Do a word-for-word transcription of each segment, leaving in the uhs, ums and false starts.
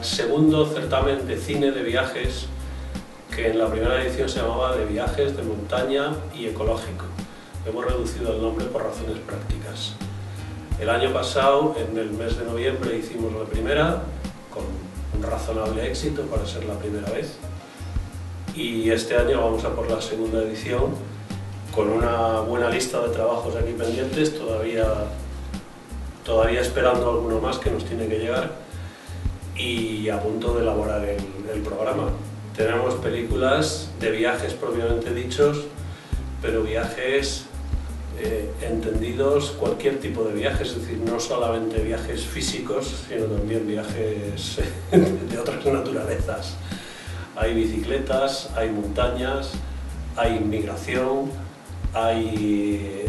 Segundo certamen de cine de viajes, que en la primera edición se llamaba de viajes, de montaña y ecológico. Hemos reducido el nombre por razones prácticas. El año pasado, en el mes de noviembre, hicimos la primera, con un razonable éxito para ser la primera vez. Y este año vamos a por la segunda edición, con una buena lista de trabajos aquí pendientes, todavía, todavía esperando alguno más que nos tiene que llegar, y a punto de elaborar el, el programa. Tenemos películas de viajes propiamente dichos, pero viajes eh, entendidos, cualquier tipo de viajes, es decir, no solamente viajes físicos, sino también viajes de otras naturalezas. Hay bicicletas, hay montañas, hay inmigración, hay,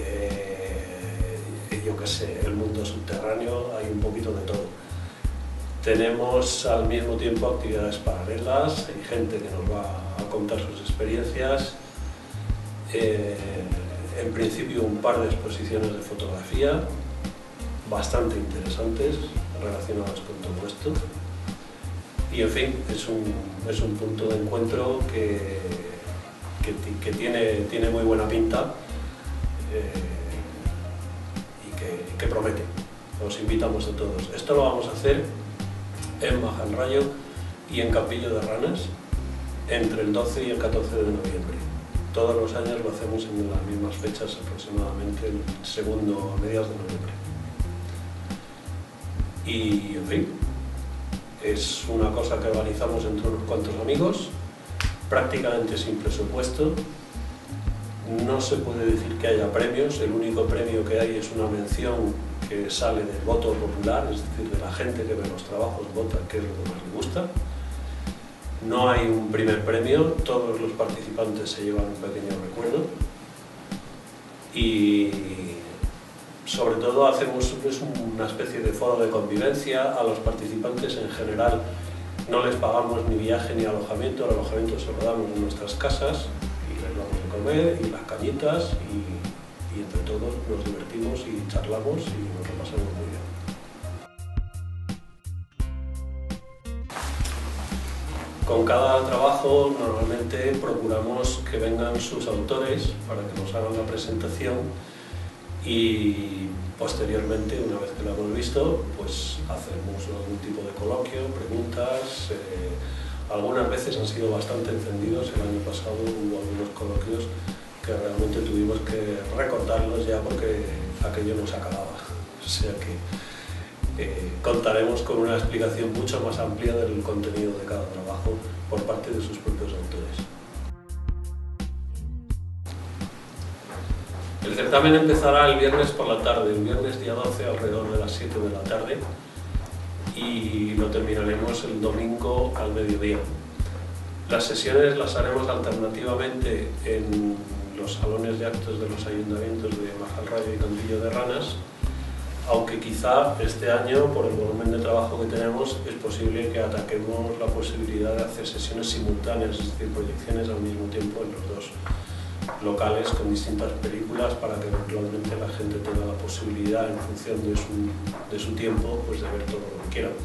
eh, yo qué sé, el mundo subterráneo, hay un poquito de todo. Tenemos al mismo tiempo actividades paralelas, hay gente que nos va a contar sus experiencias, eh, en principio un par de exposiciones de fotografía bastante interesantes relacionadas con todo esto, y en fin, es un, es un punto de encuentro que, que, que tiene, tiene muy buena pinta eh, y que, que promete. Os invitamos a todos. Esto lo vamos a hacer en Majalrayo y en Campillo de Ranas entre el doce y el catorce de noviembre. Todos los años lo hacemos en las mismas fechas, aproximadamente el segundo, a mediados de noviembre. Y en fin, es una cosa que organizamos entre unos cuantos amigos, prácticamente sin presupuesto. No se puede decir que haya premios, el único premio que hay es una mención que sale del voto popular, es decir, de la gente que ve los trabajos, vota qué es lo que más le gusta. No hay un primer premio, todos los participantes se llevan un pequeño recuerdo y sobre todo hacemos es una especie de foro de convivencia. A los participantes en general no les pagamos ni viaje ni alojamiento, el alojamiento se lo damos en nuestras casas y les damos de comer y las cañitas y, y entre todos nos divertimos y charlamos y nos lo pasamos muy bien. Con cada trabajo normalmente procuramos que vengan sus autores para que nos hagan la presentación y posteriormente, una vez que lo hemos visto, pues hacemos algún tipo de coloquio, preguntas. Eh, algunas veces han sido bastante encendidos. El año pasado hubo algunos coloquios que realmente tuvimos que recortarlos ya porque aquello nos acababa. O sea que eh, contaremos con una explicación mucho más amplia del contenido de cada trabajo por parte de sus propios autores. El certamen empezará el viernes por la tarde, el viernes día doce alrededor de las siete de la tarde, y lo terminaremos el domingo al mediodía. Las sesiones las haremos alternativamente en los salones de actos de los ayuntamientos de Majalrayo y Campillo de Ranas, aunque quizá este año, por el volumen de trabajo que tenemos, es posible que ataquemos la posibilidad de hacer sesiones simultáneas, es decir, proyecciones al mismo tiempo en los dos locales con distintas películas, para que realmente la gente tenga la posibilidad, en función de su, de su tiempo, pues de ver todo lo que quiera.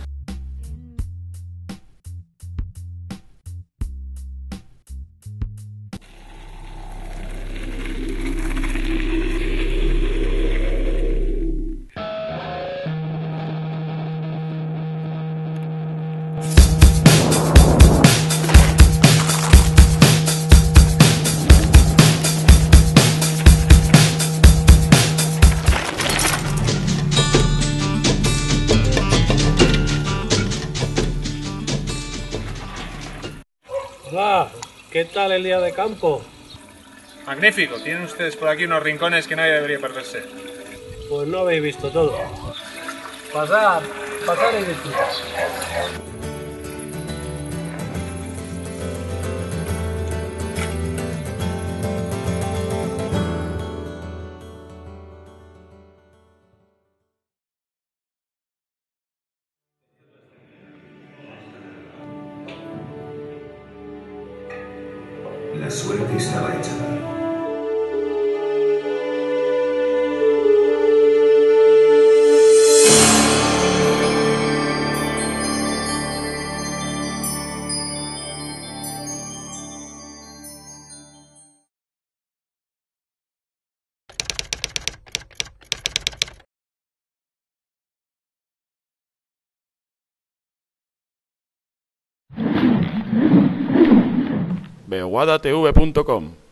Hola, ¿qué tal el día de campo? Magnífico, tienen ustedes por aquí unos rincones que nadie debería perderse. Pues no habéis visto todo. Pasad, pasad y disfrutad. La suerte estaba echada. beoguadatv punto com.